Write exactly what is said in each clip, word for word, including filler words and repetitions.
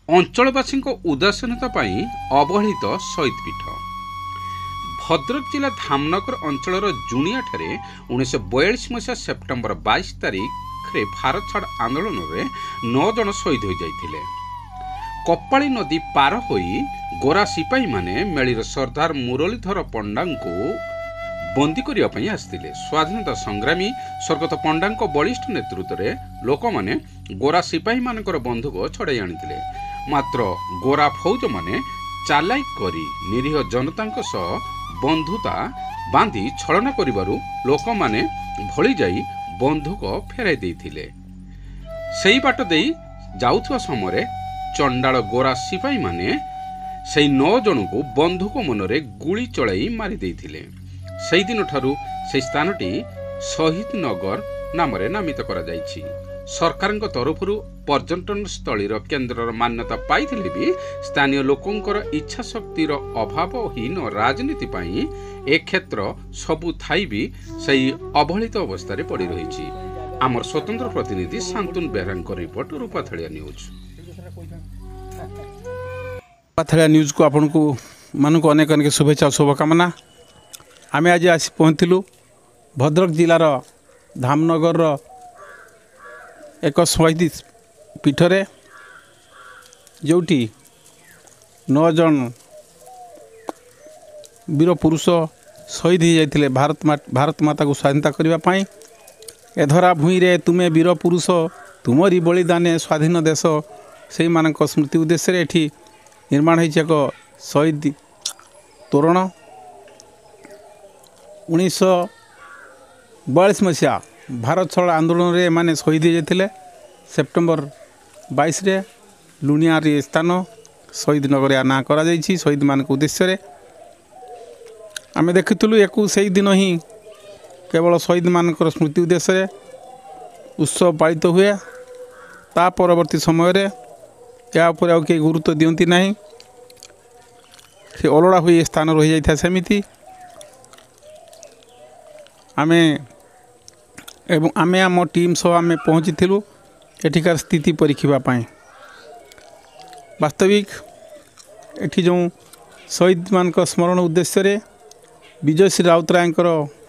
अंचलवासी उदासीनता अवहेलित शहीद पीठ भद्रक जिला धामनगर अंचल जुणिया ठारे उन्नीस बयालीस मसीहा सेप्टेम्बर बाईस तारीख रे भारत छाड़ आंदोलन में नौ जन शहीद हो जाते। कपाली नदी पार होई गोरा सिपाही माने मेलीर सरदार मुरलीधर पंडा को बंदी करने आसते। स्वाधीनता संग्रामी स्वर्गत पंडा बलिष्ठ नेतृत्व में लोक मैंने गोरा सिपाही मानकर बंधुक छड़ाई आनी। मात्र गोरा फौज माने चालाक करी निरीह जनता सह बंधुता बांधी छलना करिबारु लोक माने भली जाई बंधुक फेराई देइथिले। सेही बाट देई जाउथवा समय चंडाल गोरा सिपाही माने सेही नौ जन को बंधुक मनरे गुली चलाई मारी देइथिले। सेही दिन ठारू से स्थानटी शहीद नगर नाम नामित करा जाइछि। सरकार तरफ पर्यटन स्थलीर केन्द्र मान्यता पाइथिले भी स्थानीय लोकंकर इच्छा शक्तिर अभावहीन राजनीति पाई ए क्षेत्र सबु थाई भी सही अवहेलित अवस्था पड़ी रही। आमर स्वतंत्र प्रतिनिधि Shantanu Behera report Rupathalia news. Rupathalia news को आपन को मान को अनेक अनेक शुभेच्छा शुभकामना। आम आज आसी पहुँचलु भद्रक जिलार धामनगर एक शहीद पीठरे जोटी नौ जन वीर पुरुष शहीद हो जाते भारत मा भारत माता को स्वाधीनता करने। एधरा भूई रे तुम्हें वीर पुरुष तुमरी बलिदाने स्वाधीन देश से मानक स्मृति उद्देश्य एठी निर्माण होइछि एक शहीद तोरण। उन्नीस बयालीस मसीहा भारत छाड़ आंदोलन रे माने शहीद हो जाते। सेप्टेम्बर बाईस रे लुणिया स्थान शहीद नगर या ना करा जाइछि। शहीद मान उद्देश्य आम देखुलु एक से दिन ही केवल शहीद मान स्मृति उद्देश्य उत्सव पालित हुए। ता परवर्ती समय या उपर आउ के गुरुत्व दियंती नहीं। से अलड़ा हुए स्थान रही जाइथा सेमिति आमे एवं आमे आम टीम सह आमे पहुँची थिलु एठिकार स्थिति परीखिबा पाई। वास्तविक एठी जो शहीद मान स्मरण उद्देश्य रे विजय श्री राउतरायकर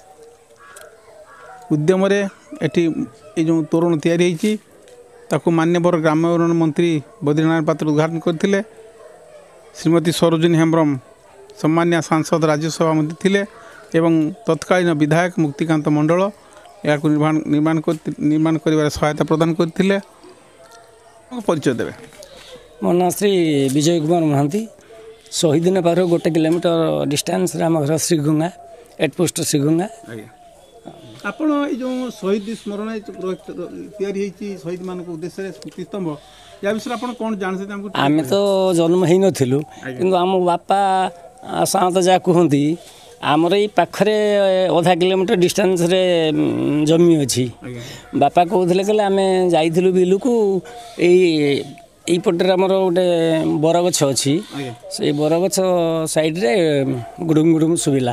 उद्यम रे एठी ए जो तोरण तैयारी होइछि ताकू मान्यवर ग्राम्य मंत्री बद्रीनारायण पात्र उद्घाटन करथिले। श्रीमती सरोजिनी हेम्ब्रम सम्मान्य सांसद राज्यसभा मंत्री थिले एवं तत्कालीन विधायक मुक्तिकांत मंडल या निर्माण निर्माण निर्माण कर सहायता प्रदान करते। परिचय देवे। मो ना श्री विजय कुमार महांती। शहीद ने पार गोटे किलोमीटर डिस्टेंस आम घर श्रीगंगा एट पोस्ट श्रीगंगा। आपण जो शहीद स्मरण तैयारी शहीद मान उद्देश्य स्मृति स्तंभ या विषय आप कौन जानते? आम तो जन्म हो नथिलु किंतु आम बापा सात जा कहती आमर ये पाखरे अधा किलोमीटर डिस्टेंस रे जमी अच्छी। बापा कहते कहले आम जाइलु बिलू को यहीपटे आमर गोटे बरगछ अच्छी से बरगछ साइड रे गुडुम गुडुम शुविला।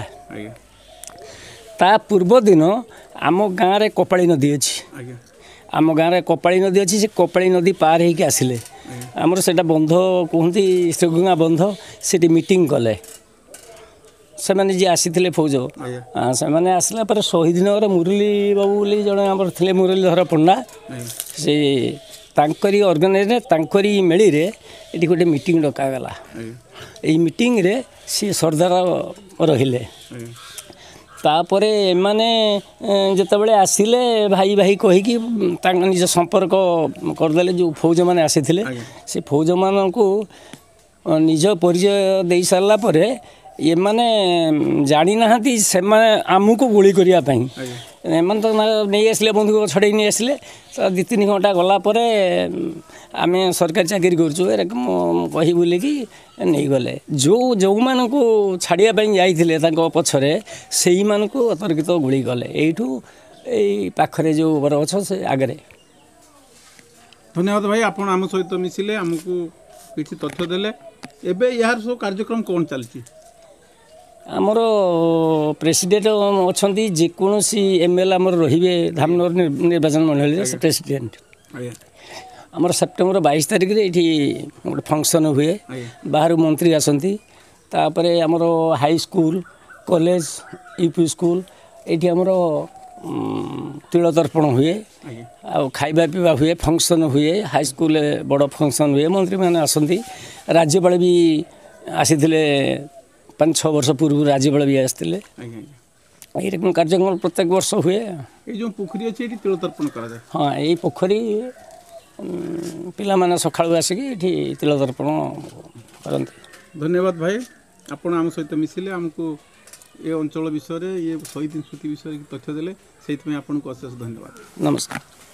ता पूर्व दिन आम गाँव रे कपाली नदी अच्छी। आम गाँव रे कपाली नदी अच्छी। से कपाली नदी पार होके आसिले आमर सेटा बंध कहते श्रीगंगा बंध से मीटिंग कले से मैंने जी आसी थे फौज से मैंने आसला पर शहीद नगर मुरली बाबू बोली जड़े आम थे मुरलीधर पंडा से तांकरी ऑर्गेनाइज तांकरी मेली रे एटी गोटे मीटिंग डकागला। यही मीटिंग रे सी सरदार रहिले तापरे माने जितेबाला आसिले भाई भाई कहीकि निज संपर्क करदे जो फौज मैंने आसी से फौज मान को निज परिचय दे सारा पर ये माने जानी ना से आमको गुली करने एम तो नहीं आसिले बंधुक छड़े नहीं आसिले। दी तीन घंटा गलापर आम सरकारी चाकरी कही बोल कि नहीं गले जो जो मान को छाड़ापी जाते पछरे से मान को अतर्कित गुली गले यू यही पाखरे जो बरगछ से आगे। धन्यवाद भाई आपण आम सहित मिसिले आमको किसी तथ्य देले। एबे यार सब कार्यक्रम कौन चलती? आमर प्रेसिडेंट अच्छा जेकोसी एम एल आमर रे धामनगर निर्वाचन मंडल प्रेसिडेंट ଆମର ସେପ୍ଟେମ୍ବର ବାଇଶ ତାରିଖରେ ଏଇଠି ଗୋଟେ ଫଙ୍କସନ୍ ହୁଏ, ବାହାରୁ ମନ୍ତ୍ରୀ ଆସନ୍ତି। ତାପରେ ଆମର ହାଇସ୍କୁଲ, କଲେଜ, ୟୁପି ସ୍କୁଲ ଏଇଠି ଆମର ତିଳ ତର୍ପଣ ହୁଏ, ଆଉ ଖାଇବା ପିଇବା ହୁଏ, ଫଙ୍କସନ୍ ହୁଏ। ହାଇସ୍କୁଲରେ ବଡ଼ ଫଙ୍କସନ୍ ହୁଏ, ମନ୍ତ୍ରୀମାନେ ଆସନ୍ତି। ରାଜ୍ୟପାଳ ବି ଆସିଥିଲେ, ପାଞ୍ଚ ଛଅ ବର୍ଷ ପୂର୍ବରୁ ରାଜ୍ୟପାଳ ବି ଆସିଥିଲେ। ଏଇରକମ କାର୍ଯ୍ୟକ୍ରମ ପ୍ରତ୍ୟେକ ବର୍ଷ ହୁଏ। ଏଇ ଯେଉଁ ପୋଖରୀ ଅଛି ଏଠି ତିଳ ତର୍ପଣ କରାଯାଏ। ହଁ, ଏଇ ପୋଖରୀ ପିଲାମାନେ ସକାଳୁ ଆସିକି ଏଠି ତିଳ ତର୍ପଣ କରନ୍ତି। ଧନ୍ୟବାଦ ଭାଇ, ଆପଣ ଆମ ସହିତ ମିଶିଲେ, ଆମକୁ ଏ ଅଞ୍ଚଳ ବିଷୟରେ, ଏ ଶହୀଦ ସ୍ମୃତି ବିଷୟରେ ତଥ୍ୟ ଦେଲେ, ସେଇଥିପାଇଁ ଆପଣଙ୍କୁ ଅଶେଷ ଧନ୍ୟବାଦ। ନମସ୍କାର।